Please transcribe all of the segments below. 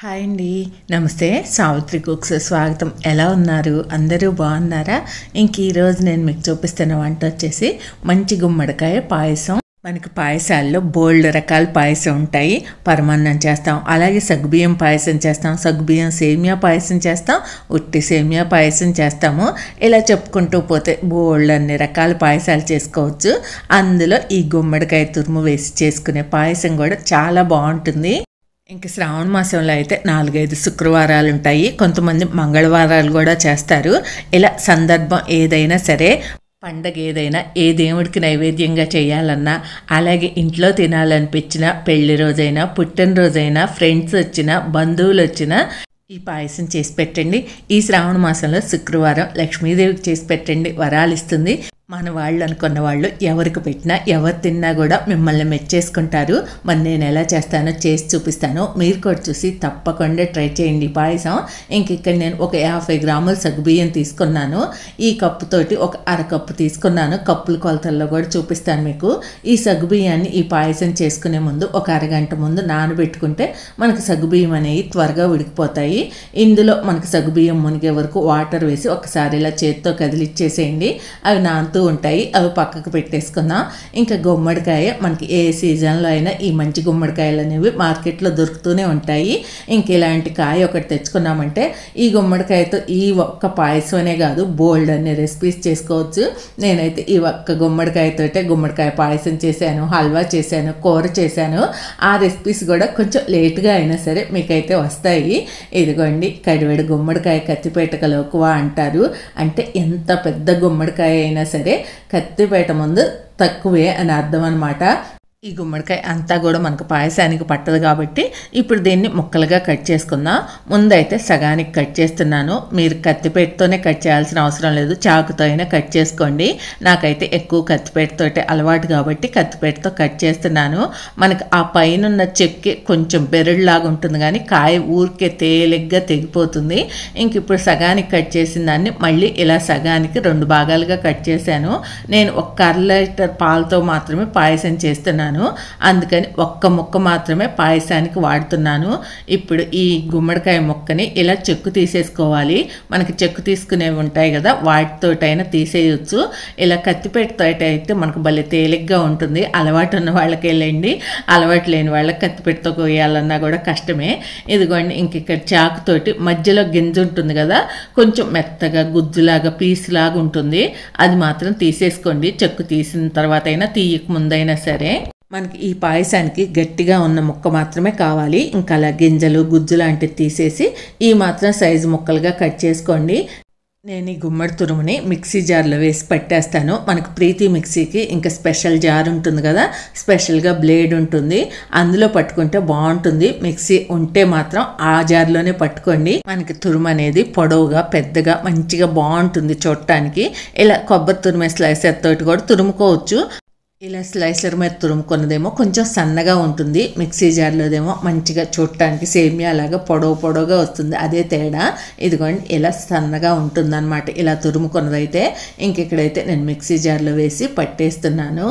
Hi అండి, నమస్తే. Savitri cooks స్వాగతం. ఎలా ఉన్నారు? అందరూ బాగున్నారా? ఈరోజు నేను మీకు చూపిస్తున్న వంట వచ్చేసి మంచి గుమ్మడికాయ పాయసం. మనకి పాయసాల్లో బోల్డ్ రకాల పాయసం ఉంటాయి. పరమాన్నం చేస్తాం, అలాగే సగ్గుబియ్యం పాయసం చేస్తాం, సగ్గుబియ్యం సేమియా పాయసం చేస్తాం, ఉట్టి సేమియా పాయసం చేస్తాము. ఇలా చెప్పుకుంటూ పోతే బోల్డ్ అన్ని రకాల పాయసాలు చేసుకోవచ్చు. అందులో ఈ గుమ్మడికాయ తురుము వేసి చేసుకునే పాయసం కూడా చాలా బాగుంటుంది. ఇంక శ్రావణ మాసంలో అయితే 4-5 శుక్రవారాలు ఉంటాయి, కొంతమంది మంగళవారాలు కూడా చేస్తారు. ఇలా సందర్భం ఏదైనా సరే, పండగ ఏదైనా, ఏ దేవుడికి నైవేద్యంగా చేయాలన్నా, అలాగే ఇంట్లో తినాలనిపించిన పెళ్లి రోజైనా, పుట్టినరోజైనా, ఫ్రెండ్స్ వచ్చినా, బంధువులు వచ్చినా ఈ పాయసం చేసి పెట్టండి. ఈ శ్రావణ మాసంలో శుక్రవారం లక్ష్మీదేవికి చేసి పెట్టండి, వరాలు ఇస్తుంది. మన వాళ్ళు అనుకున్న వాళ్ళు ఎవరికి పెట్టినా, ఎవరు తిన్నా కూడా మిమ్మల్ని మెచ్చేసుకుంటారు. మరి నేను ఎలా చేస్తానో చేసి చూపిస్తాను, మీరు కూడా చూసి తప్పకుండా ట్రై చేయండి పాయసం. ఇక్కడ నేను ఒక 50 గ్రాముల సగ్గుబియ్యం తీసుకున్నాను. ఈ కప్పుతోటి ఒక అరకప్పు తీసుకున్నాను. కప్పుల కొలతల్లో కూడా చూపిస్తాను మీకు. ఈ సగ్గుబియ్యాన్ని ఈ పాయసం చేసుకునే ముందు ఒక అరగంట ముందు నానబెట్టుకుంటే మనకు సగ్గుబియ్యం అనేవి త్వరగా ఉడికిపోతాయి. ఇందులో మనకు సగ్గుబియ్యం మునిగే వరకు వాటర్ వేసి ఒకసారి ఇలా చేతితో కదిలిచ్చేసేయండి. అవి నానుతూ ఉంటాయి, అవి పక్కకు పెట్టేసుకుందాం. ఇంకా గుమ్మడికాయ మనకి ఏ సీజన్లో అయినా ఈ మంచి గుమ్మడికాయలు అనేవి మార్కెట్లో దొరుకుతూనే ఉంటాయి. ఇలాంటి కాయ ఒకటి తెచ్చుకున్నామంటే ఈ గుమ్మడికాయతో ఈ ఒక్క పాయసమనే కాదు, బోల్డ్ అనే రెసిపీస్ చేసుకోవచ్చు. నేనైతే ఈ ఒక్క గుమ్మడికాయతోటే గుమ్మడికాయ పాయసం చేశాను, హల్వా చేశాను, కూర చేశాను. ఆ రెసిపీస్ కూడా కొంచెం లేట్గా అయినా సరే మీకైతే వస్తాయి. ఇదిగోండి, కడివెడు గుమ్మడికాయ కత్తిపేటక లోకువా అంటారు. అంటే ఎంత పెద్ద గుమ్మడికాయ అయినా సరే కత్తిపేట ముందు తక్కువే అని అర్థం అన్నమాట. ఈ గుమ్మడికాయ అంతా కూడా మనకు పాయసానికి పట్టదు కాబట్టి ఇప్పుడు దీన్ని ముక్కలుగా కట్ చేసుకుందాం. ముందైతే సగానికి కట్ చేస్తున్నాను. మీరు కత్తిపేటతోనే కట్ చేయాల్సిన అవసరం లేదు, చాకుతో అయినా కట్ చేసుకోండి. నాకైతే ఎక్కువ కత్తిపేటతోటే అలవాటు కాబట్టి కత్తిపేటతో కట్ చేస్తున్నాను. మనకు ఆ పైన చెక్కి కొంచెం బెరడులాగా ఉంటుంది, కానీ కాయ ఊరికే తేలిగ్గా తెగిపోతుంది. ఇప్పుడు సగానికి కట్ చేసిన దాన్ని మళ్ళీ ఇలా సగానికి 2 భాగాలుగా కట్ చేశాను. నేను 1 లీటర్ పాలతో మాత్రమే పాయసం చేస్తున్నాను, అందుకని ఒక్క ముక్క మాత్రమే పాయసానికి వాడుతున్నాను. ఇప్పుడు ఈ గుమ్మడికాయ ముక్కని ఇలా చెక్కు తీసేసుకోవాలి. మనకి చెక్కు తీసుకునేవి ఉంటాయి కదా, వాటితోటైనా తీసేయచ్చు. ఇలా కత్తిపేటతో అయితే మనకు భలే తేలిగ్గా ఉంటుంది. అలవాటు ఉన్న వాళ్ళకి వెళ్ళండి, అలవాటు లేని వాళ్ళకి కత్తిపేటతో కోయాలన్నా కూడా కష్టమే. ఇదిగోండి, ఇక్కడ చాకుతోటి మధ్యలో గింజ ఉంటుంది కదా, కొంచెం మెత్తగా గుజ్జులాగా పీసులాగా ఉంటుంది, అది మాత్రం తీసేసుకోండి. చెక్కు తీసిన తర్వాత అయినా, తీయక ముందైనా సరే. మనకి ఈ పాయసానికి గట్టిగా ఉన్న ముక్క మాత్రమే కావాలి. అలా గింజలు గుజ్జు లాంటివి తీసేసి ఈ మాత్రం సైజు ముక్కలుగా కట్ చేసుకోండి. నేను ఈ గుమ్మడి తురుముని మిక్సీ జార్లో వేసి పట్టేస్తాను. మనకు ప్రీతి మిక్సీకి ఇంకా స్పెషల్ జార్ ఉంటుంది కదా, స్పెషల్గా బ్లేడ్ ఉంటుంది, అందులో పట్టుకుంటే బాగుంటుంది. మిక్సీ ఉంటే మాత్రం ఆ జార్లోనే పట్టుకోండి. మనకి తురుము అనేది పొడవుగా పెద్దగా మంచిగా బాగుంటుంది చూడటానికి. ఇలా కొబ్బరి తురుమే స్లైసర్ తోటి కూడా తురుముకోవచ్చు. ఇలా స్లైసర్ మీద తురుముకున్నదేమో కొంచెం సన్నగా ఉంటుంది, మిక్సీ జార్లోదేమో మంచిగా చూడటానికి సేమియా లాగా పొడవుగా వస్తుంది, అదే తేడా. ఇదిగోండి, ఇలా సన్నగా ఉంటుందన్నమాట ఇలా తురుముకున్నదైతే. ఇక్కడైతే నేను మిక్సీ జార్లో వేసి పట్టేస్తున్నాను.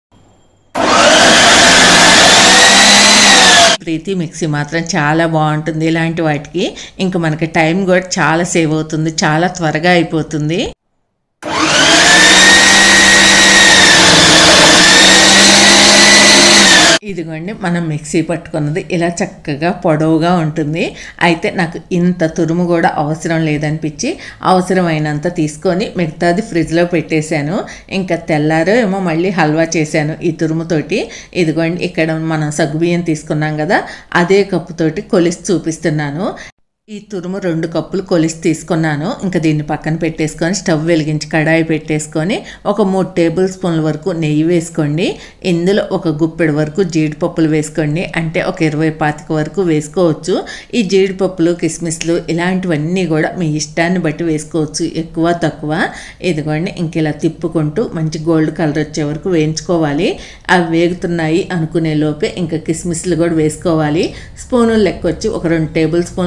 ప్రీతి మిక్సీ మాత్రం చాలా బాగుంటుంది ఇలాంటి వాటికి. మనకి టైం కూడా చాలా సేవ్ అవుతుంది, చాలా త్వరగా అయిపోతుంది. ఇదిగోండి, మనం మిక్సీ పట్టుకున్నది ఇలా చక్కగా పొడవుగా ఉంటుంది. అయితే నాకు ఇంత తురుము కూడా అవసరం లేదనిపించి అవసరమైనంత తీసుకొని మిగతాది ఫ్రిడ్జ్లో పెట్టేశాను. తెల్లారో ఏమో మళ్ళీ హల్వా చేశాను ఈ తురుముతోటి. ఇదిగోండి, ఇక్కడ మనం సగ్గుబియ్యం తీసుకున్నాం కదా, అదే కప్పుతోటి కొలిసి చూపిస్తున్నాను. ఈ తురుము 2 కప్పులు కొలిసి తీసుకున్నాను. దీన్ని పక్కన పెట్టేసుకొని స్టవ్ వెలిగించి కడాయి పెట్టేసుకొని ఒక 3 టేబుల్ స్పూన్ల వరకు నెయ్యి వేసుకోండి. ఇందులో ఒక గుప్పెడు వరకు జీడిపప్పులు వేసుకోండి, అంటే ఒక 20-25 వరకు వేసుకోవచ్చు. ఈ జీడిపప్పులు కిస్మిస్లు ఇలాంటివన్నీ కూడా మీ ఇష్టాన్ని బట్టి వేసుకోవచ్చు, ఎక్కువ తక్కువ. ఇదిగోండి, ఇలా తిప్పుకుంటూ మంచి గోల్డ్ కలర్ వచ్చే వరకు వేయించుకోవాలి. అవి వేగుతున్నాయి అనుకునే లోపే కిస్మిస్లు కూడా వేసుకోవాలి. స్పూనులు లెక్క వచ్చి ఒక 2 టేబుల్ స్పూన్లు వేసుకోండి.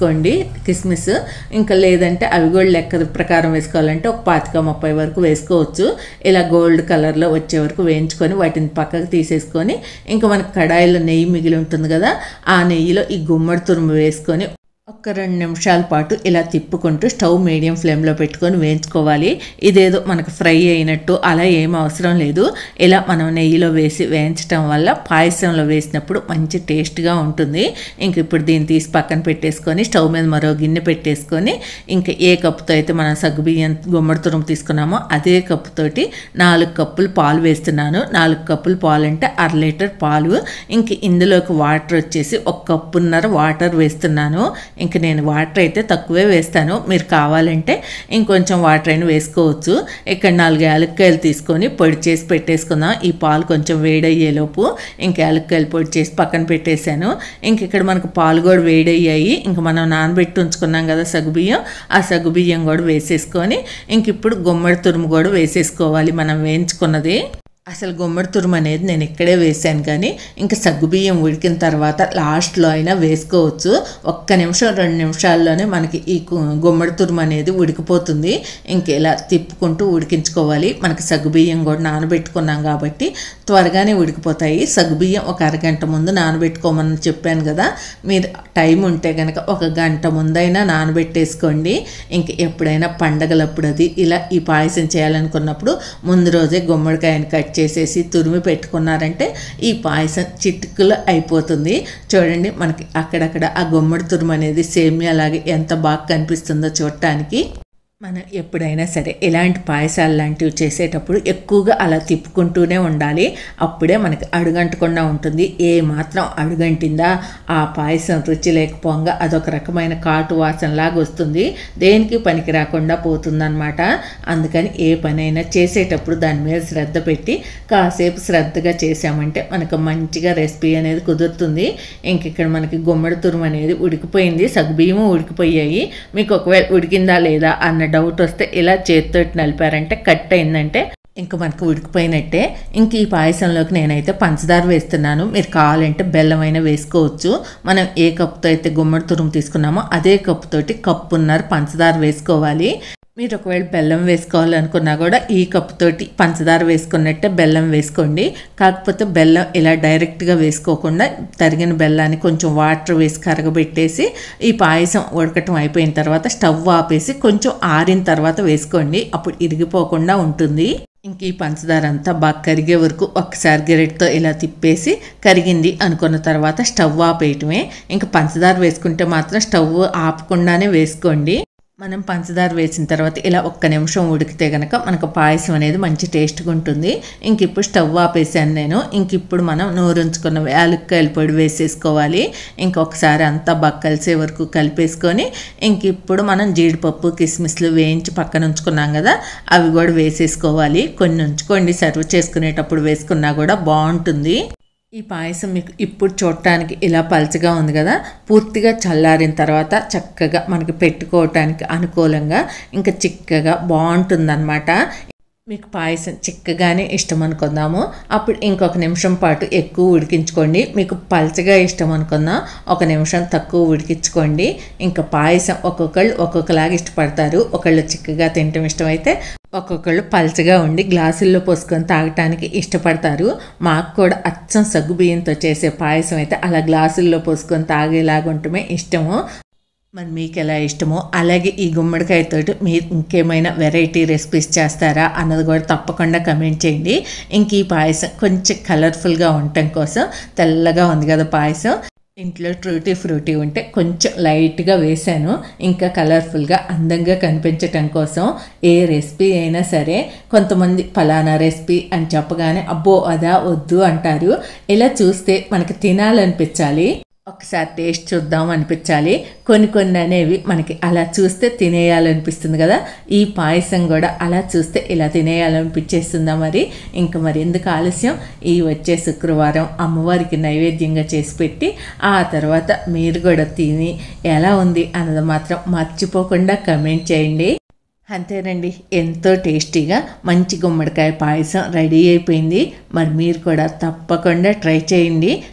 వేసుకోండి కిస్మిస్. ఇంకా లేదంటే అవి కూడా లెక్క ప్రకారం వేసుకోవాలంటే ఒక 25-30 వరకు వేసుకోవచ్చు. ఇలా గోల్డ్ కలర్లో వచ్చే వరకు వేయించుకొని వాటిని పక్కకు తీసేసుకొని ఇంకా మనకి కడాయిలో నెయ్యి మిగిలి ఉంటుంది కదా, ఆ నెయ్యిలో ఈ గుమ్మడి తురుము వేసుకొని ఒక 2 నిమిషాల పాటు ఇలా తిప్పుకుంటూ స్టవ్ మీడియం ఫ్లేమ్లో పెట్టుకొని వేయించుకోవాలి. ఇదేదో మనకు ఫ్రై అయినట్టు అలా ఏం అవసరం లేదు. ఇలా మనం నెయ్యిలో వేసి వేయించడం వల్ల పాయసంలో వేసినప్పుడు మంచి టేస్ట్గా ఉంటుంది. ఇంక ఇప్పుడు దీన్ని తీసి పక్కన పెట్టేసుకొని స్టవ్ మీద మరో గిన్నె పెట్టేసుకొని ఇంకా ఏ కప్పుతో అయితే మనం సగ్గుబియ్యం గుమ్మడి తురుము తీసుకున్నామో అదే కప్పుతోటి 4 కప్పులు పాలు వేస్తున్నాను. 4 కప్పులు పాలు అంటే 1/2 లీటర్ పాలు. ఇంక ఇందులోకి వాటర్ వచ్చేసి 1.5 కప్పున్నర వాటర్ వేస్తున్నాను. ఇంక నేను వాటర్ అయితే తక్కువే వేస్తాను, మీరు కావాలంటే ఇంకొంచెం వాటర్ అయినా వేసుకోవచ్చు. ఇక్కడ 4 యాలక్కాయలు తీసుకొని పొడి చేసి పెట్టేసుకుందాం. ఈ పాలు కొంచెం వేడయ్యేలోపు ఇంక యాలక్కాయలు పొడి చేసి పక్కన పెట్టేశాను. ఇంక ఇక్కడ మనకు పాలు కూడా వేడయ్యాయి. ఇంక మనం నానబెట్టి ఉంచుకున్నాం కదా సగ్గుబియ్యం, ఆ సగ్గుబియ్యం కూడా వేసేసుకొని ఇంక ఇప్పుడు గుమ్మడి తురుము కూడా వేసేసుకోవాలి మనం వేయించుకున్నది. అసలు గుమ్మడి తురుము అనేది నేను ఇక్కడే వేసాను, కానీ ఇంకా సగ్గుబియ్యం ఉడికిన తర్వాత లాస్ట్లో అయినా వేసుకోవచ్చు. 1 నిమిషం 2 నిమిషాల్లోనే మనకి ఈ గుమ్మడి తురుము అనేది ఉడికిపోతుంది. ఇంక ఇలా తిప్పుకుంటూ ఉడికించుకోవాలి. మనకి సగ్గుబియ్యం కూడా నానబెట్టుకున్నాం కాబట్టి త్వరగానే ఉడికిపోతాయి. సగ్గుబియ్యం ఒక అరగంట ముందు నానబెట్టుకోమని చెప్పాను కదా, మీరు టైం ఉంటే కనుక 1 గంట ముందైనా నానబెట్టేసుకోండి. ఇంక ఎప్పుడైనా పండగలప్పుడు అది ఇలా ఈ పాయసం చేయాలనుకున్నప్పుడు ముందు రోజే గుమ్మడికాయని కట్ చేసేసి తురిమి పెట్టుకున్నారంటే ఈ పాయసం చిటికలో అయిపోతుంది. చూడండి మనకి అక్కడక్కడ ఆ గుమ్మడి తురుము అనేది సేమియా లాగే ఎంత బాగా కనిపిస్తుందో చూడటానికి. మనం ఎప్పుడైనా సరే ఇలాంటి పాయసాలు లాంటివి చేసేటప్పుడు ఎక్కువగా అలా తిప్పుకుంటూనే ఉండాలి. అప్పుడే మనకి అడుగంటకుండా ఉంటుంది. ఏ మాత్రం అడుగంటిందా ఆ పాయసం రుచి లేకపోగా అదొక రకమైన కాటు వాసనలాగా వస్తుంది, దేనికి పనికి రాకుండా పోతుందన్నమాట. అందుకని ఏ పనైనా చేసేటప్పుడు దాని మీద శ్రద్ధ పెట్టి కాసేపు శ్రద్ధగా చేసామంటే మనకు మంచిగా రెసిపీ అనేది కుదురుతుంది. ఇంక ఇక్కడ మనకి గుమ్మడి తురుము అనేది ఉడికిపోయింది, సగ్గుబియ్యము ఉడికిపోయాయి. మీకు ఒకవేళ ఉడికిందా లేదా అన్న డౌట్ వస్తే ఇలా చేతితో నలిపారంటే కట్ అయిందంటే ఇంకా మనకు ఉడికిపోయినట్టే. ఇంక ఈ పాయసంలోకి నేనైతే పంచదార వేస్తున్నాను. మీరు కావాలంటే బెల్లం అయినా వేసుకోవచ్చు. మనం ఏ కప్పుతో అయితే గుమ్మడి తురుము తీసుకున్నామో అదే కప్పుతోటి 1.5 కప్పు పంచదార వేసుకోవాలి. మీరు ఒకవేళ బెల్లం వేసుకోవాలనుకున్నా కూడా ఈ కప్పుతోటి పంచదార వేసుకున్నట్టే బెల్లం వేసుకోండి. కాకపోతే బెల్లం ఇలా డైరెక్ట్గా వేసుకోకుండా తరిగిన బెల్లాన్ని కొంచెం వాటర్ వేసి కరగబెట్టేసి ఈ పాయసం ఉడకటం అయిపోయిన తర్వాత స్టవ్ ఆపేసి కొంచెం ఆరిన తర్వాత వేసుకోండి, అప్పుడు ఇరిగిపోకుండా ఉంటుంది. ఇంక ఈ పంచదార అంతా బాగా కరిగే వరకు ఒక్కసారి గెరెట్తో ఇలా తిప్పేసి కరిగింది అనుకున్న తర్వాత స్టవ్ ఆపేయటమే. ఇంక పంచదార వేసుకుంటే మాత్రం స్టవ్ ఆపకుండానే వేసుకోండి. మనం పంచదార వేసిన తర్వాత ఇలా 1 నిమిషం ఉడికితే కనుక మనకు పాయసం అనేది మంచి టేస్ట్గా ఉంటుంది. ఇంక ఇప్పుడు స్టవ్ ఆపేసాను నేను. ఇంక ఇప్పుడు మనం నూరుంచుకున్న యాలక్కాయల పొడి వేసేసుకోవాలి. ఇంకొకసారి అంతా బాగా కలిసే వరకు కలిపేసుకొని ఇంక ఇప్పుడు మనం జీడిపప్పు కిస్మిస్లు వేయించి పక్కన ఉంచుకున్నాం కదా, అవి కూడా వేసేసుకోవాలి. కొన్ని ఉంచుకోండి, సర్వ్ చేసుకునేటప్పుడు వేసుకున్నా కూడా బాగుంటుంది. ఈ పాయసం మీకు ఇప్పుడు చూడటానికి ఇలా పలచగా ఉంది కదా, పూర్తిగా చల్లారిన తర్వాత చక్కగా మనకి పెట్టుకోవటానికి అనుకూలంగా ఇంకా చిక్కగా బాగుంటుందన్నమాట. మీకు పాయసం చిక్కగానే ఇష్టం అనుకుందాము, అప్పుడు ఇంకొక నిమిషం పాటు ఎక్కువ ఉడికించుకోండి. మీకు పలచగా ఇష్టం అనుకుందాం 1 నిమిషం తక్కువ ఉడికించుకోండి. ఇంకా పాయసం ఒక్కొక్కళ్ళు ఒక్కొక్కలాగా ఇష్టపడతారు. ఒకళ్ళు చిక్కగా తినటం ఇష్టమైతే ఒక్కొక్కళ్ళు పలచగా ఉండి గ్లాసుల్లో పోసుకొని తాగటానికి ఇష్టపడతారు. మాకు కూడా అచ్చం సగ్గుబియ్యంతో చేసే పాయసం అయితే అలా గ్లాసుల్లో పోసుకొని తాగేలాగా ఉండటమే ఇష్టము. మరి మీకు ఎలా ఇష్టమో అలాగే ఈ గుమ్మడికాయతోటి మీరు ఇంకేమైనా వెరైటీ రెసిపీస్ చేస్తారా అన్నది కూడా తప్పకుండా కమెంట్ చేయండి. ఇంక ఈ పాయసం కొంచెం కలర్ఫుల్గా ఉండటం కోసం తెల్లగా ఉంది కదా పాయసం, ఇంట్లో ట్రూటీ ఫ్రూటీ ఉంటే కొంచెం లైట్గా వేసాను. ఇంకా కలర్ఫుల్గా అందంగా కనిపించటం కోసం ఏ రెసిపీ అయినా సరే కొంతమంది ఫలానా రెసిపీ అని చెప్పగానే అబ్బో అదా వద్దు అంటారు. ఇలా చూస్తే మనకి తినాలనిపించాలి, ఒకసారి టేస్ట్ చూద్దాం అనిపించాలి. కొన్ని అనేవి మనకి అలా చూస్తే తినేయాలనిపిస్తుంది కదా, ఈ పాయసం కూడా అలా చూస్తే ఇలా తినేయాలనిపించేస్తుందా మరి. ఇంకా మరి ఎందుకు ఆలస్యం, ఈ వచ్చే శుక్రవారం అమ్మవారికి నైవేద్యంగా చేసి పెట్టి ఆ తర్వాత మీరు కూడా తిని ఎలా ఉంది అన్నది మాత్రం మర్చిపోకుండా కమెంట్ చేయండి. అంతేనండి, ఎంతో టేస్టీగా మంచి గుమ్మడికాయ పాయసం రెడీ అయిపోయింది. మరి మీరు కూడా తప్పకుండా ట్రై చేయండి.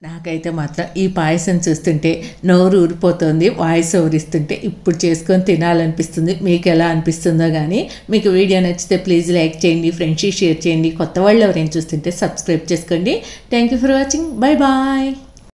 నాకైతే మాత్రం ఈ పాయసం చూస్తుంటే నోరు ఊరిపోతుంది, వాయిస్ ఓవరిస్తుంటే ఇప్పుడు చేసుకొని తినాలనిపిస్తుంది. మీకు ఎలా అనిపిస్తుందో కానీ. మీకు వీడియో నచ్చితే ప్లీజ్ లైక్ చేయండి, ఫ్రెండ్స్కి షేర్ చేయండి. కొత్త వాళ్ళు ఎవరైనా చూస్తుంటే సబ్స్క్రైబ్ చేసుకోండి. Thank you for watching. Bye bye.